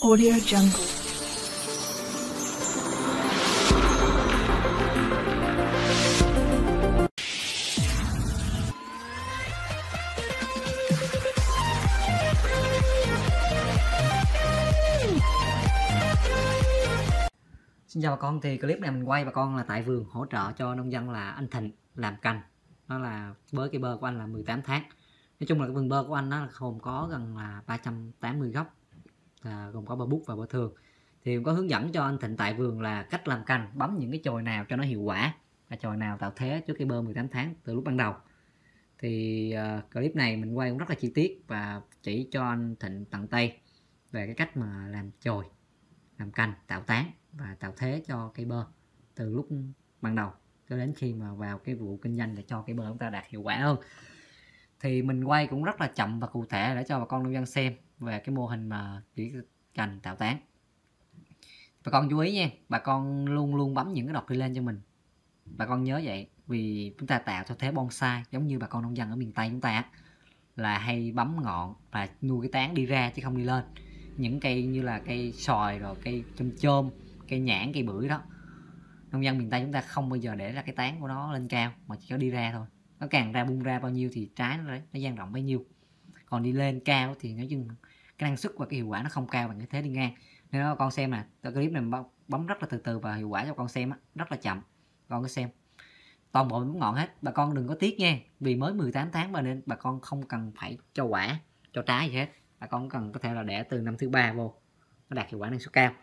Audio Jungle. Xin chào bà con, thì clip này mình quay bà con là tại vườn hỗ trợ cho nông dân là anh Thịnh làm cành. Nó là với cây bơ của anh là 18 tháng. Nói chung là cái vườn bơ của anh nó gồm có gần là 380 gốc, gồm có bơ bút và bơ thường. Thì có hướng dẫn cho anh Thịnh tại vườn là cách làm cành, bấm những cái chồi nào cho nó hiệu quả và chồi nào tạo thế cho cây bơ 18 tháng từ lúc ban đầu. Thì clip này mình quay cũng rất là chi tiết và chỉ cho anh Thịnh tận tay về cái cách mà làm chồi, làm cành, tạo tán và tạo thế cho cây bơ từ lúc ban đầu cho đến khi mà vào cái vụ kinh doanh để cho cây bơ chúng ta đạt hiệu quả hơn. Thì mình quay cũng rất là chậm và cụ thể để cho bà con nông dân xem về cái mô hình mà chỉ cành tạo tán. Bà con chú ý nha, bà con luôn luôn bấm những cái đọt đi lên cho mình. Bà con nhớ vậy, vì chúng ta tạo theo thế bonsai giống như bà con nông dân ở miền Tây chúng ta là hay bấm ngọn và nuôi cái tán đi ra chứ không đi lên. Những cây như là cây xoài rồi cây chôm chôm, cây nhãn, cây bưởi đó, nông dân miền Tây chúng ta không bao giờ để ra cái tán của nó lên cao mà chỉ có đi ra thôi. Nó càng ra bung ra bao nhiêu thì trái nó dang rộng bấy nhiêu. Còn đi lên cao thì nói chung cái năng suất và cái hiệu quả nó không cao bằng cái thế đi ngang. Nên đó con xem nè, clip này bấm rất là từ từ và hiệu quả cho con xem rất là chậm. Con cứ xem toàn bộ bấm ngọn hết, bà con đừng có tiếc nha, vì mới 18 tháng mà nên bà con không cần phải cho quả cho trái gì hết. Bà con cần có thể là để từ năm thứ 3 vô nó đạt hiệu quả năng suất cao.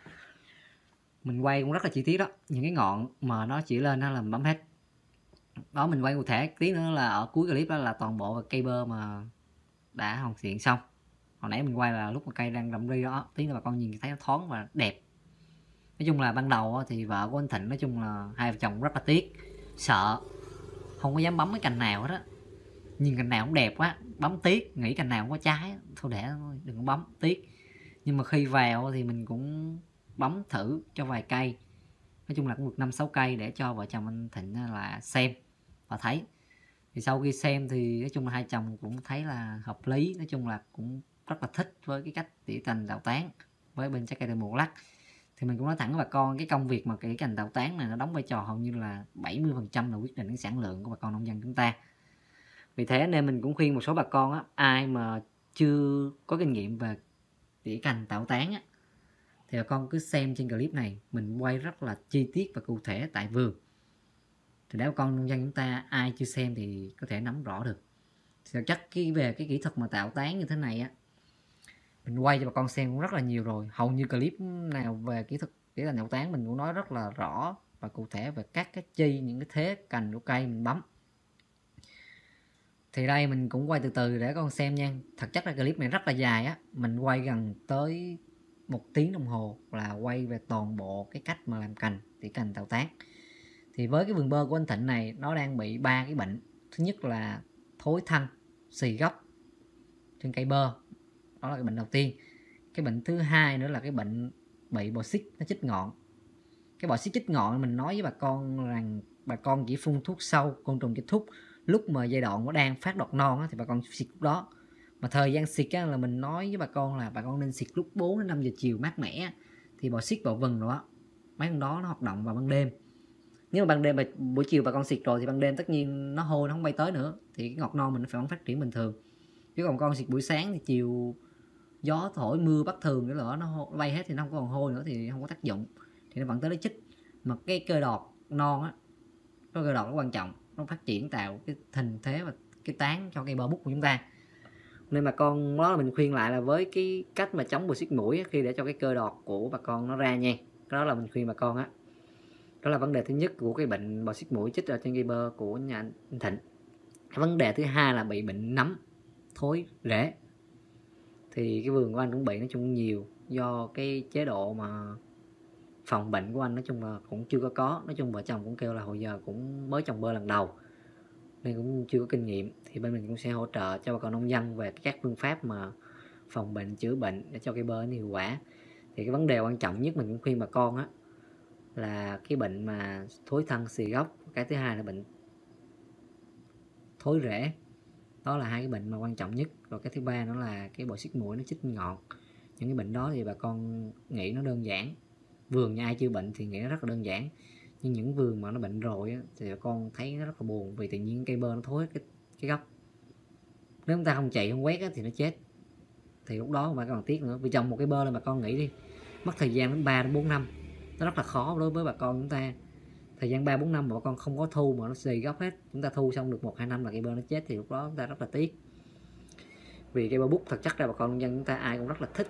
Mình quay cũng rất là chi tiết đó, những cái ngọn mà nó chỉ lên nó là bấm hết đó. Mình quay cụ thể tí nữa là ở cuối clip đó là toàn bộ cây bơ mà đã hoàn thiện xong. Hồi nãy mình quay là lúc mà cây đang rậm ri đó, tí nữa bà con nhìn thấy nó thoáng và đẹp. Nói chung là ban đầu thì vợ của anh Thịnh nói chung là hai vợ chồng rất là tiếc, sợ không có dám bấm cái cành nào hết á. Nhìn cành nào cũng đẹp quá, bấm tiếc, nghĩ cành nào cũng có trái thôi để thôi, đừng có bấm tiếc. Nhưng mà khi vào thì mình cũng bấm thử cho vài cây, nói chung là cũng được 5-6 cây để cho vợ chồng anh Thịnh là xem và thấy. Thì sau khi xem thì nói chung là hai chồng cũng thấy là hợp lý, nói chung là cũng rất là thích với cái cách tỉa cành tạo tán với bên trái cây từ một lắc. Thì mình cũng nói thẳng với bà con, cái công việc mà tỉa cành tạo tán này nó đóng vai trò hầu như là 70% là quyết định cái sản lượng của bà con nông dân chúng ta. Vì thế nên mình cũng khuyên một số bà con á, ai mà chưa có kinh nghiệm về tỉa cành tạo tán á, thì bà con cứ xem trên clip này, mình quay rất là chi tiết và cụ thể tại vườn. Thì để bà con nông dân chúng ta ai chưa xem thì có thể nắm rõ được. Thì chắc về cái kỹ thuật mà tạo tán như thế này á, mình quay cho bà con xem cũng rất là nhiều rồi. Hầu như clip nào về kỹ thuật tỉa cành tạo tán mình cũng nói rất là rõ và cụ thể về các cái chi, những cái thế cành của cây mình bấm. Thì đây mình cũng quay từ từ để con xem nha. Thật chất là clip này rất là dài á, mình quay gần tới 1 tiếng đồng hồ là quay về toàn bộ cái cách mà làm cành, tỉa cành tạo tán. Thì với cái vườn bơ của anh Thịnh này, nó đang bị 3 cái bệnh. Thứ nhất là thối thân, xì gốc trên cây bơ, đó là cái bệnh đầu tiên. Cái bệnh thứ hai nữa là cái bệnh bị bọ xít nó chích ngọn. Cái bọ xít chích ngọn mình nói với bà con rằng bà con chỉ phun thuốc sâu, côn trùng kết thúc lúc mà giai đoạn nó đang phát đọt non á, thì bà con xịt lúc đó. Mà thời gian xịt á, là mình nói với bà con là bà con nên xịt lúc 4 đến 5 giờ chiều mát mẻ, thì bọ xít bọ vừng đó mấy con đó nó hoạt động vào ban đêm. Nếu mà ban đêm buổi chiều bà con xịt rồi thì ban đêm tất nhiên nó hôi, nó không bay tới nữa, thì cái ngọt non mình phải phát triển bình thường. Chứ còn con xịt buổi sáng thì chiều gió thổi mưa bất thường nữa là nó bay hết thì nó không còn hôi nữa thì không có tác dụng, thì nó vẫn tới nó chích. Mà cái cơ đọt non á, cái cơ đọt nó quan trọng, nó phát triển tạo cái hình thế và cái tán cho cây bơ bút của chúng ta. Nên bà con đó là mình khuyên lại là với cái cách mà chống bọ xít mũi á, khi để cho cái cơ đọt của bà con nó ra nha, đó là mình khuyên bà con á. Đó là vấn đề thứ nhất của cái bệnh bọ xít mũi chích ở trên cây bơ của nhà anh Thịnh. Vấn đề thứ hai là bị bệnh nấm thối rễ. Thì cái vườn của anh cũng bị nói chung nhiều, do cái chế độ mà phòng bệnh của anh nói chung là cũng chưa có. Nói chung vợ chồng cũng kêu là hồi giờ cũng mới trồng bơ lần đầu nên cũng chưa có kinh nghiệm. Thì bên mình cũng sẽ hỗ trợ cho bà con nông dân về các phương pháp mà phòng bệnh, chữa bệnh để cho cây bơ nó hiệu quả. Thì cái vấn đề quan trọng nhất mình cũng khuyên bà con á là cái bệnh mà thối thân, xì gốc. Cái thứ hai là bệnh thối rễ. Đó là hai cái bệnh mà quan trọng nhất. Rồi cái thứ ba nó là cái bọ xít mũi nó chích ngọn. Những cái bệnh đó thì bà con nghĩ nó đơn giản, vườn như ai chưa bệnh thì nghĩ nó rất là đơn giản, nhưng những vườn mà nó bệnh rồi á, thì bà con thấy nó rất là buồn, vì tự nhiên cây bơ nó thối cái gốc. Nếu chúng ta không chạy không quét á, thì nó chết, thì lúc đó bà còn tiếc nữa. Vì trồng một cái bơ là bà con nghĩ đi, mất thời gian đến 3 đến 4 năm, nó rất là khó đối với bà con chúng ta. Thời gian 3-4 năm mà bà con không có thu mà nó xì gốc hết, chúng ta thu xong được 1-2 năm là cây bơ nó chết, thì lúc đó chúng ta rất là tiếc. Vì cây bơ bút thật chất ra bà con nông dân chúng ta ai cũng rất là thích.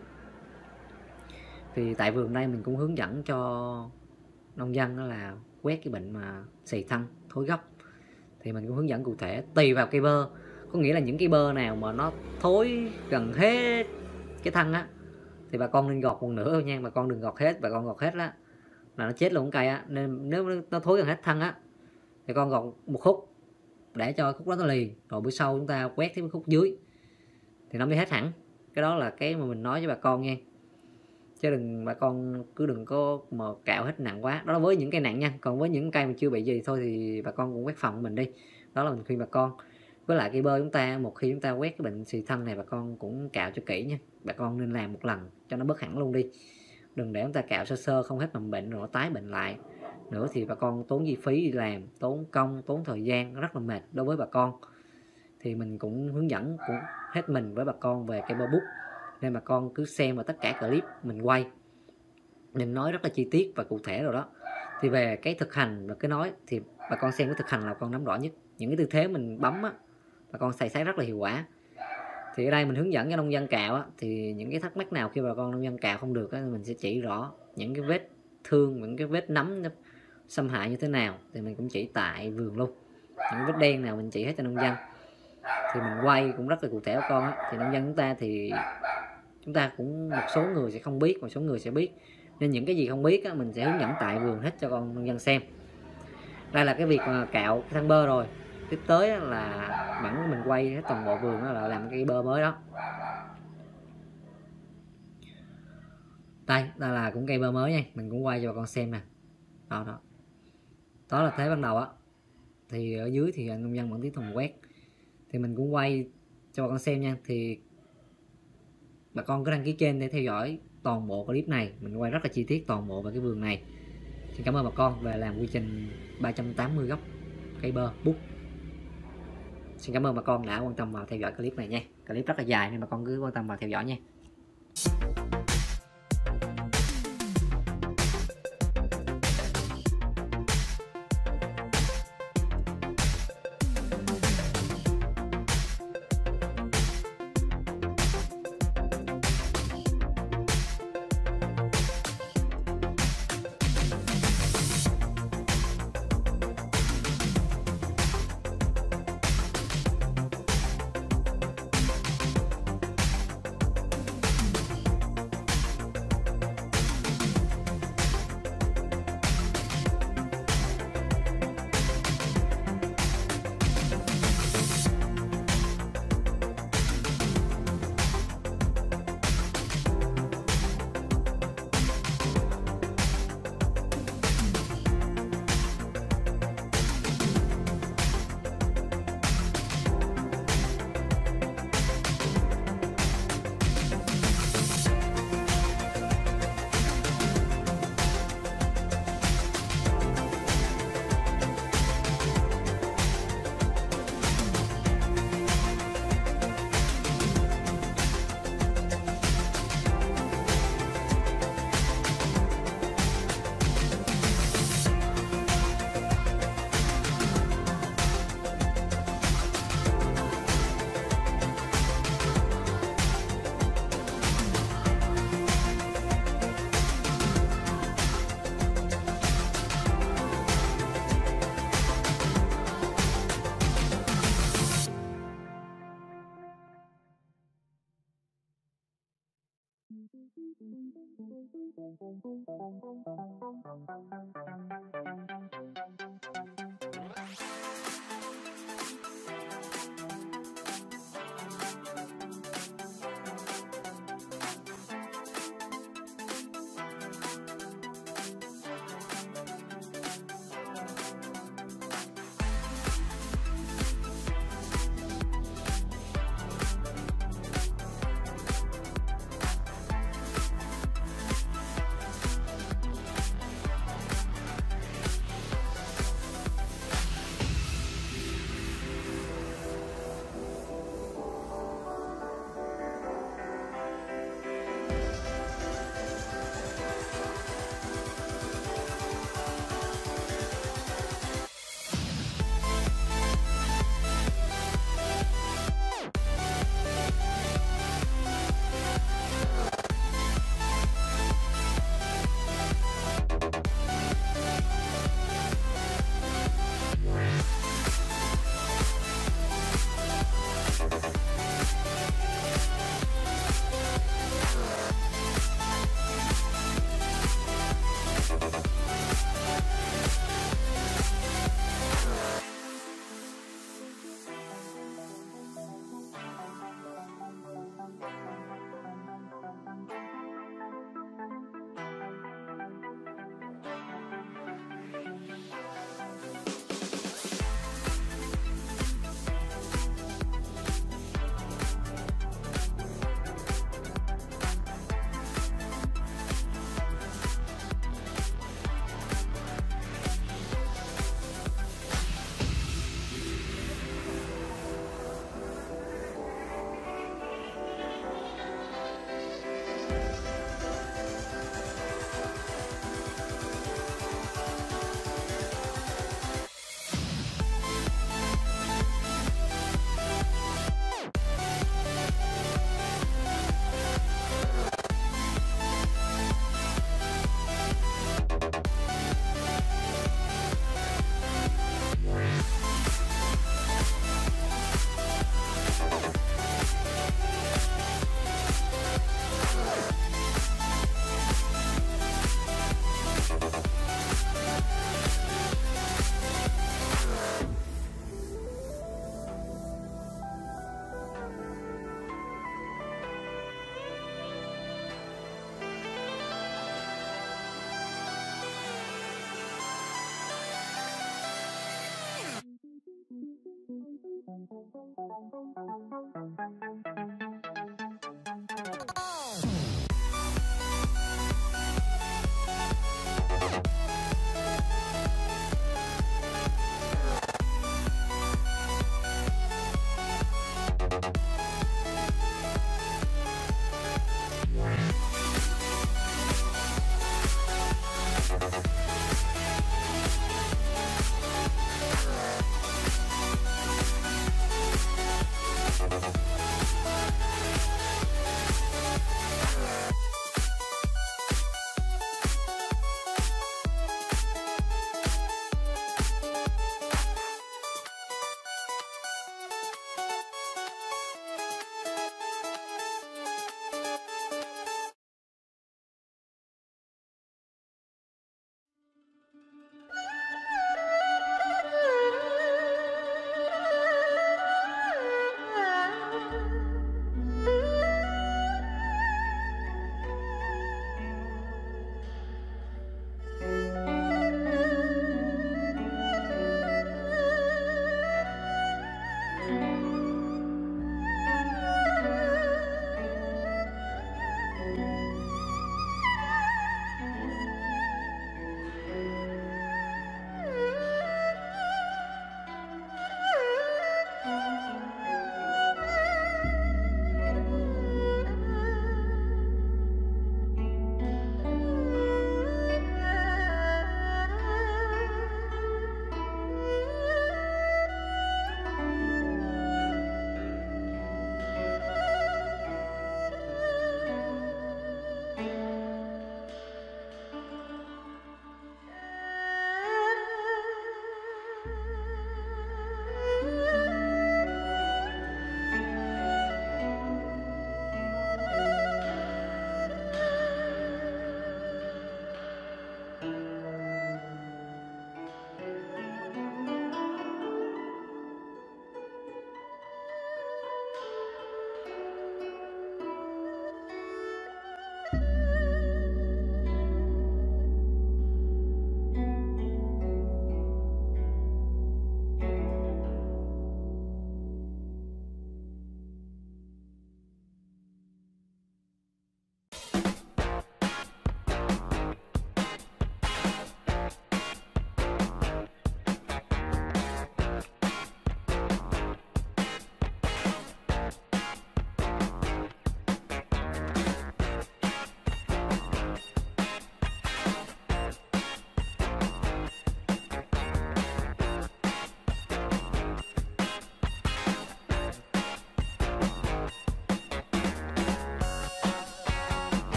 Thì tại vườn đây mình cũng hướng dẫn cho nông dân đó là quét cái bệnh mà xì thân thối gốc, thì mình cũng hướng dẫn cụ thể tùy vào cây bơ. Có nghĩa là những cái bơ nào mà nó thối gần hết cái thân á thì bà con nên gọt một nửa thôi nha, bà con đừng gọt hết. Bà con gọt hết á là nó chết luôn cây á. Nên nếu nó thối gần hết thân á thì con gọt một khúc để cho khúc đó nó liền, rồi bữa sau chúng ta quét cái khúc dưới thì nó mới hết hẳn. Cái đó là cái mà mình nói với bà con nha, chứ bà con cứ đừng có mà cạo hết nặng quá. Đó là với những cây nặng nha, còn với những cây mà chưa bị gì thôi thì bà con cũng quét phòng của mình đi. Đó là mình khuyên bà con. Với lại cây bơ chúng ta, một khi chúng ta quét cái bệnh xì thân này, bà con cũng cạo cho kỹ nha. Bà con nên làm một lần cho nó bớt hẳn luôn đi, đừng để chúng ta cạo sơ sơ không hết mầm bệnh rồi nó tái bệnh lại nữa, thì bà con tốn chi phí đi làm, tốn công, tốn thời gian, rất là mệt đối với bà con. Thì mình cũng hướng dẫn cũng hết mình với bà con về cây bơ bút, nên bà con cứ xem vào tất cả clip mình quay, mình nói rất là chi tiết và cụ thể rồi đó. Thì về cái thực hành và cái nói thì bà con xem cái thực hành là bà con nắm rõ nhất. Những cái tư thế mình bấm á, bà con xài sấy rất là hiệu quả. Thì ở đây mình hướng dẫn cho nông dân cạo á, thì những cái thắc mắc nào khi bà con nông dân cạo không được á, mình sẽ chỉ rõ những cái vết thương, những cái vết nấm xâm hại như thế nào thì mình cũng chỉ tại vườn luôn. Những vết đen nào mình chỉ hết cho nông dân, thì mình quay cũng rất là cụ thể bà con á. Thì nông dân chúng ta thì chúng ta cũng một số người sẽ không biết, một số người sẽ biết, nên những cái gì không biết á, mình sẽ hướng dẫn tại vườn hết cho con nông dân xem. Đây là cái việc mà cạo cái thân bơ rồi. Tiếp tới là bản mình quay hết toàn bộ vườn đó là làm cái bơ mới đó. Đây là cũng cây bơ mới nha, mình cũng quay cho bà con xem nè. Đó là thế ban đầu á. Thì ở dưới thì nông dân vẫn tiếp tục quét, thì mình cũng quay cho bà con xem nha. Thì bà con cứ đăng ký kênh để theo dõi toàn bộ clip này, mình quay rất là chi tiết toàn bộ về cái vườn này. Xin cảm ơn bà con về làm quy trình 380 gốc cây bơ bút. Xin cảm ơn bà con đã quan tâm vào theo dõi clip này nha. Clip rất là dài nên bà con cứ quan tâm vào theo dõi nha.